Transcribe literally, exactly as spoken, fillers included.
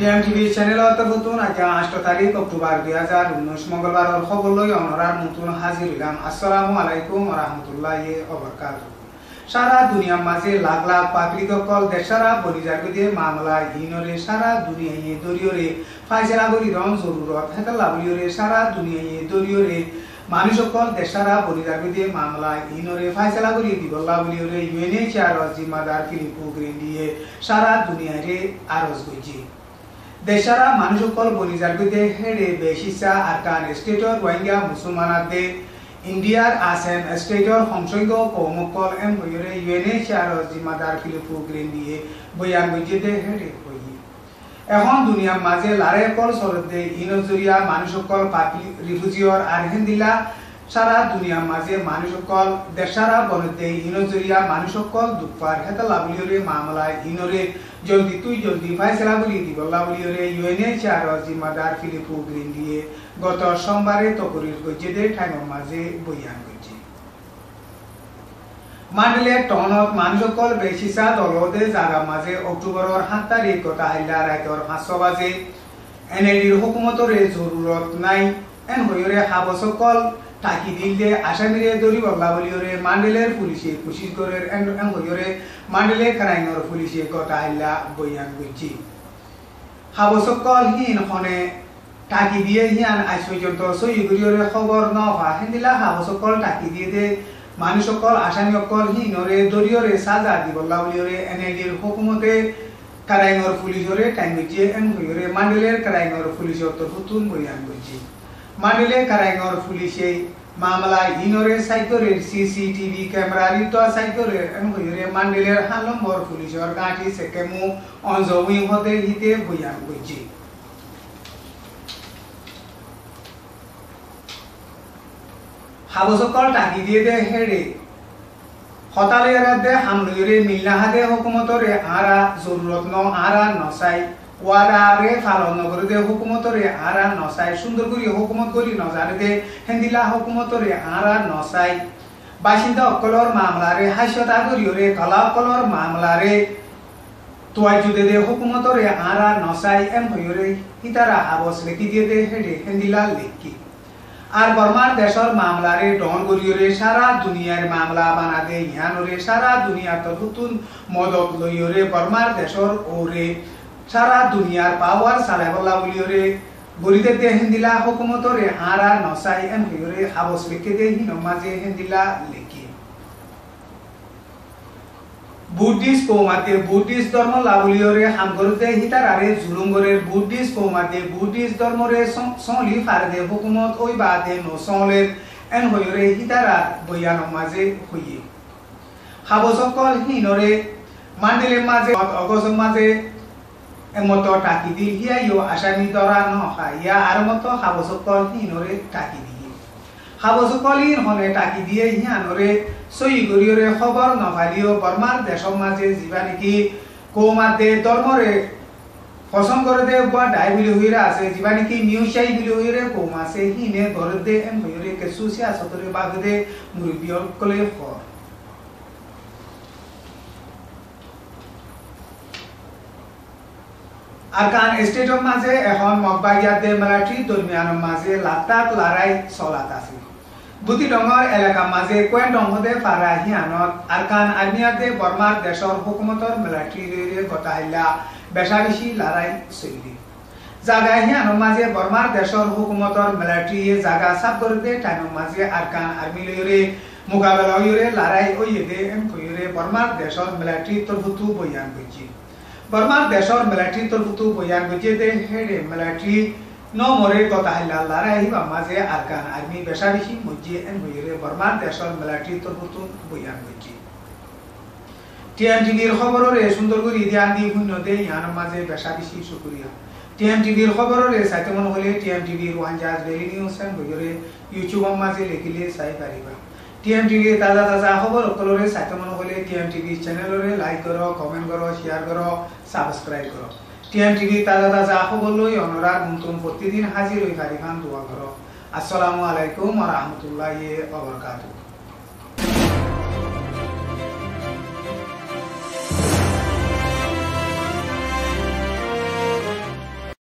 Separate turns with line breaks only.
টিএমটিভি চ্যানেলত নতুন আজকে আষ্ট তারিখ অক্টোবর দুই হাজার উনিশ মঙ্গলবার খবর লই অনরার নতুন হাজির হইলাম। আসসালামু আলাইকুম ওয়া রাহমাতুল্লাহি ওয়া বারাকাতুহু। সারা দুনিয়ার মাঝে লাখ লাখ পাবলিক কল দেশারা বলিজার গদে মামলা হিনরে সারা দুনিয়ায় দরিয়রে ফাইসলা করি রং জরুরত হেতা লাভলিয়রে সারা দুনিয়ায় দরিয়রে মানুষ সকল দেশারা বলিজার গদে মামলা হিনরে ফাইসলা করি দিবল্লা বলিয়রে ইউএনএইচআর জিম্মাদার ফিলিপো গ্রেন্ডিয়ে সারা দুনিয়ারে আরজ গইছে। দেশারা মানুষ সকল বলিজার গদে হেডে বেশিসা আরকান স্টেটর রোহিঙ্গা মুসলমানাদে ইন্ডিয়ার আছেন স্টেটর সংসদ কৌমকল এম হইরে ইউএনএইচআর জিম্মাদার ফিলিপো গ্রেন্ডিয়ে বয়ান গইছে দে হেডে হই এখন দুনিয়ার মাঝে লারে কল সরদে ইনজরিয়া মানুষ সকল পাবলিক রিফিউজিয়র আর হেন্দিলা সারা দুনিয়ার মাঝে মানুষ সকল দেশারা বনতে ইনজরিয়া মানুষ সকল দুপার হেতা লাভলিয়রে মামলায় ইনরে জলদি তুই জলদি ফাইসলা বলি দিবল্লা বলিয়রে ইউএনএইচআর জিম্মাদার ফিলিপো গ্রেন্ডিয়ে গত সোমবারে তকরির গজ্জেদের ঠাইমের মাঝে বয়ান গইছে। মান্ডলে টনত মানুষ সকল বেশিসা দলদে জাগা মাঝে অক্টোবরের সাত তারিখ কথা হাইলা রাইতর পাঁচশো বাজে এনএলডির হুকুমতরে জরুরত নাই এন হইরে হাব সকল টাকি দিলে আসামিরে দরি বল্লা বলিয়রে মান্ডলের পুলিশে কোশিশ করে এন হইরে মান্ডলে ক্রাইমর পুলিশে কথা হাইলা বয়ান গইছে। হাব সকল হিন হনে টাকি দিয়ে হিয়ান আজ পর্যন্ত সইগুরিয়রে খবর ন হওয়া হেন্দিলা হাব সকল টাকি দিয়ে দে মানুষ সকল আসামি সকল হিনরে দরিয়রে সাজা দিবল্লা বলিয়রে এনএলডির হুকুমতে ক্রাইমর পুলিশরে টাইম গইছে এন হইরে মান্ডলের ক্রাইমর পুলিশর তো নতুন বয়ান গইছে। মান্ডলে ক্রাইমর পুলিশে মামলা হিনরে সাইকরের সিসিটিভি ক্যামেরা লিত সাইকরের এন হইরে মান্ডলের হাল নম্বর পুলিশর গাঁটি সেকেমু অঞ্জউই হতে হিতে বয়ান গইছে। হাবসকল টাকি দিয়ে দে হেডে হতালেরা দে হামলুরে মিল্লাহাদে হুকুমতরে আরা জরুরত ন আরা নসাই ওয়ারারে ফালন নগরে দে হুকুমতরে আরা নসাই সুন্দর করি হুকুমত করি নজারে দে হেন্দিলা হুকুমতরে আরা নসাই বাসিন্দা অকলর মামলারে হাস্যতা করিওরে কলা অকলর মামলারে তোয়াই জুদে দে হুকুমতরে আরা নসাই এম হইরে হিতারা হাবস লেখি দিয়ে দে হেডে হেন্দিলা লেখি আর বর্মার দেশর মামলারে ডন গরিয়রে সারা দুনিয়ার মামলা বানাদে ইহানরে সারা দুনিয়া তো নতুন মদত লইয়রে বর্মার দেশর ওরে সারা দুনিয়ার পাওয়ার সালাবল্লা বলিয়রে গরিদের দে হেন্দিলা হুকুমতরে আরা নসাই এম হইরে হাবস লেখে দে হিন মাঝে হেন্দিলা লেখি বুদ্ধিস্ট কৌমাতে বুদ্ধিস্ট ধর্ম লাবলিয়রে হামগরতে হিতারারে জুলুঙ্গরের বুদ্ধিস্ট কৌমাতে বুদ্ধিস্ট ধর্মরে সলি ফারদে হুকুমত ওই বাদে নো সলের এন হইরে হিতারা বয়ান মাঝে হইয়ে হাবসকল হিনরে মান্ডলে মাঝে অগস মাঝে এমত টাকি দি হিয়াইও আসামি দরা নখা ইয়া আর মত হাবসকল হিনরে টাকি দিয়ে হাবসকলিন হনে টাকি দিয়ে হিয়ানরে সই গরিয়রে খবর নভালিও বর্মার দেশর মাঝে যিবা নাকি কৌমাতে ধর্মরে পছন্দ করে দে বা ডাই বিলি হইরা আছে যিবা নাকি নিউসাই বিলি হইরে কৌমাছে হিনে ঘরে দে এম হইরে কেসু সিয়াসতরে বাগদে মুরব্বিয়র কলে খর আরকান স্টেটর মাঝে এখন মগবাগিয়াতে মিলিটারি দরমিয়ানের মাঝে লাতাক লড়াই চলাত আছে। বুতি ডঙর এলাকা মাঝে কোয়েন ডংহদে ফারা হিয়ানত আরকান আর্মিয়াতে বর্মার দেশর হুকুমতর মিলিটারি গতা হাইলা বেশা বেশি লড়াই চলি জাগা হিয়ানোর মাঝে বর্মার দেশর হুকুমতর মিলিটারি জাগা সাব করে দে টাইমের মাঝে আরকান আর্মি লইরে মোকাবেলা হইরে লড়াই ওইয়ে দে এম কইরে বর্মার দেশর মিলিটারি তরফুতু বয়ান গইছে। বর্মার দেশর মিলিটারি তরফুতু বয়ান গইছে দে হেডে মিলিটারি ন মরে কথা হাইলা লড়াই হিবা মাঝে আরকান আর্মি বেশা বেশি মজ্জে এন হইরে বর্মার দেশর মিলিটারি তরফুতু বয়ান গইছে। টিএমটিভির খবররে সুন্দর করে ধ্যান দি শূন্য দে ইয়ান মাঝে বেশা বেশি শুকরিয়া। টিএমটিভির খবররে চাইতে মন হলে টিএমটিভি রোহাঞ্জাজ ডেইলি নিউজ এন হইরে ইউটিউবের মাঝে লিখিলে চাই পারিবা। টিএমটিভি তাজা তাজা খবর সকলরে চাইতে মন হলে টিএমটিভি চ্যানেলরে লাইক করো, কমেন্ট করো, শেয়ার করো, সাবস্ক্রাইব করো। টিএমটিভি তাজা তাজা খবর লই অনরার নতুন প্রতিদিন হাজির হই পারিবান দোয়া করো। আসসালামু আলাইকুম ওয়া রাহমাতুল্লাহি ওয়া বারাকাতুহু।